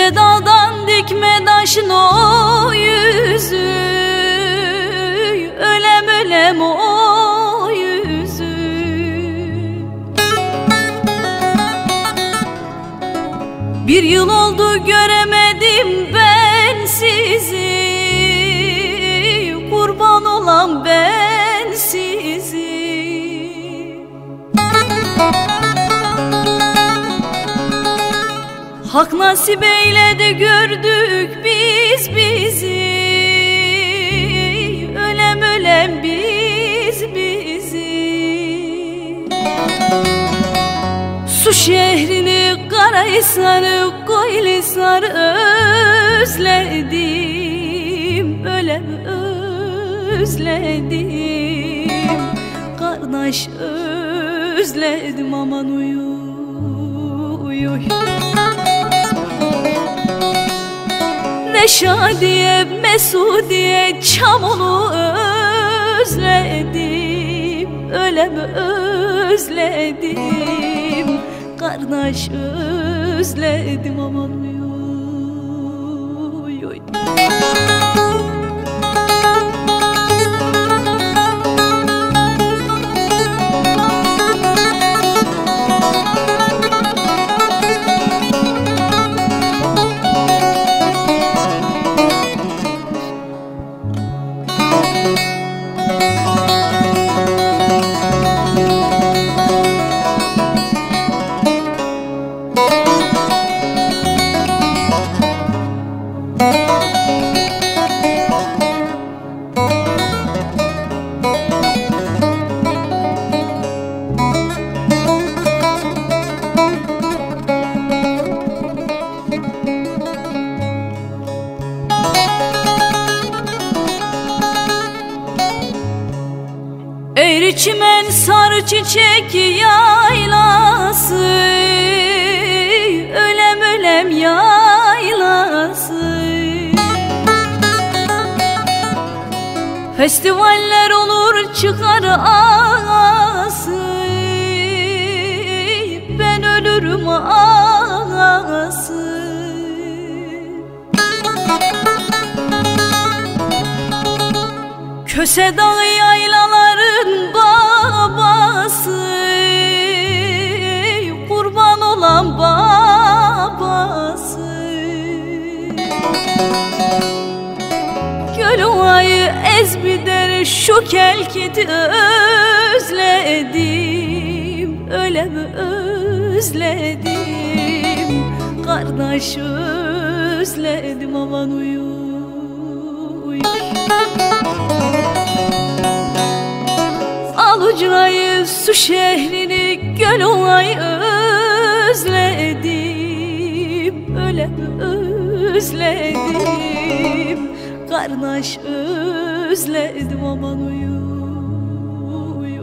Köse dağdan dikme taşın o yüzü, ölem ölem o yüzü. Bir yıl oldu göremedim ben sizi, kurban olan ben sizi. Hak nasip eyledi gördük biz bizi, ölem ölem biz bizi. Su şehrini, Karahisar'ı, Koylisar'ı özledim, ölem özledim. Kardeş özledim, aman uyu uyu. Reşadiye, Mesudiye, Çamol'u özledim, ölem özledim. Kardeş özledim, aman uyu uyu. Eğri çimen, sarı çiçek yaylası, ölem ölem yaylası. Festivaller olur çıkar ağası, ben ölürüm ağası. Köse dağı yaylaların babası, kurban olan babası. Gölüvayı ezbider şu kelkiti özledim, ölem özledim. Kardeş özledim, aman uyu uyu. Alucra'yı, su şehrini, Gölüvayı özledim, ölem özledim. Kardeş özledim, aman uyu uyu.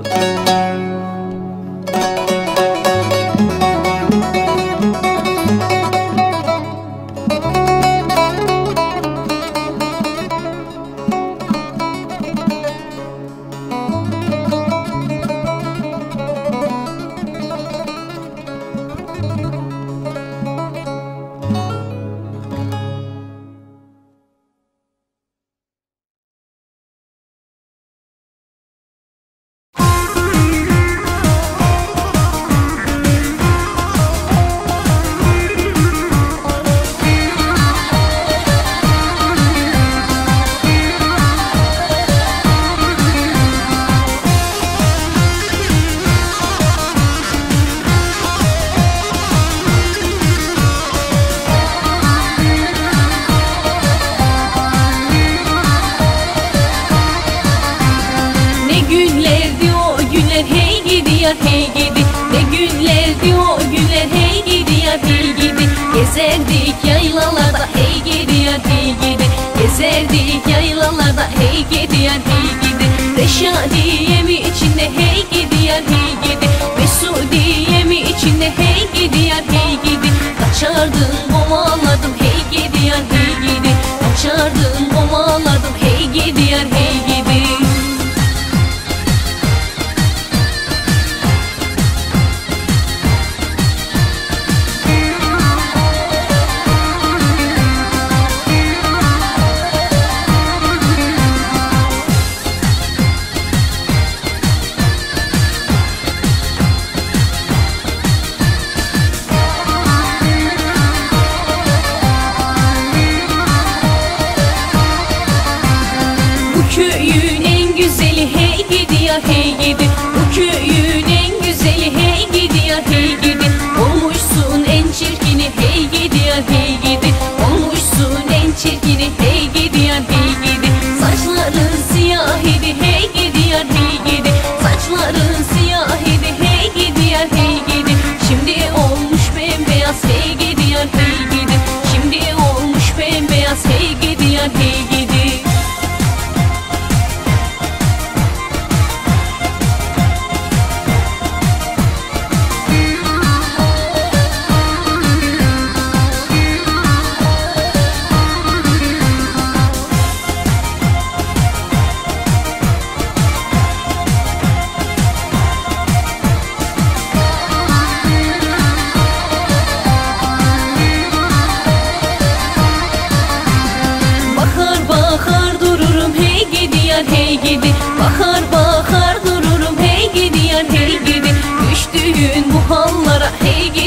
hey gidi. Ne günlerdi o günler, hey gidi ya hey gidi. Gezerdik yaylalarda, hey gidi ya hey gidi. Gezerdik yaylalarda, hey gidi ya hey gidi. Reşadiyemi içinde, hey gidi ya hey gidi. Mesudiyemi içinde, hey gidi ya hey gidi. Kaçardım kovaladım, hey gidi ya hey gidi. Kaçardım kovaladım, hey gidi ya hey gidi. hey gidi. Bu köyün en güzeli hey gidi yar hey gidi. Olmuşsun en çirkini hey gidi yar hey gidi. Olmuşsun en çirkini hey gidi yar hey gidi. Saçların siyah idi hey gidi yar hey gidi. Saçların siyah idi hey gidi yar hey gidi. Şimdi olmuş bembeyaz hey gidi yar hey gidi. Şimdi olmuş bembeyaz hey gidi yar hey gidi. Bakar dururum hey gidi yar hey gidi. Bakar dururum hey gidi yar hey gidi. Düştüğün bu hallara hey gidi.